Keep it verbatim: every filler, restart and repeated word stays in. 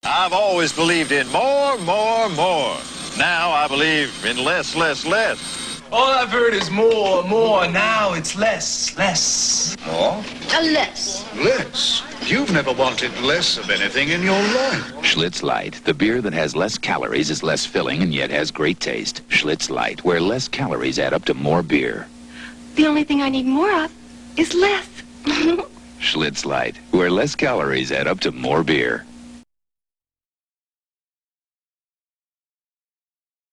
I've always believed in more, more, more. Now I believe in less, less, less. All I've heard is more, more. Now it's less, less. More? A less. Less? You've never wanted less of anything in your life. Schlitz Light, the beer that has less calories, is less filling, and yet has great taste. Schlitz Light, where less calories add up to more beer. The only thing I need more of is less. Schlitz Light, where less calories add up to more beer.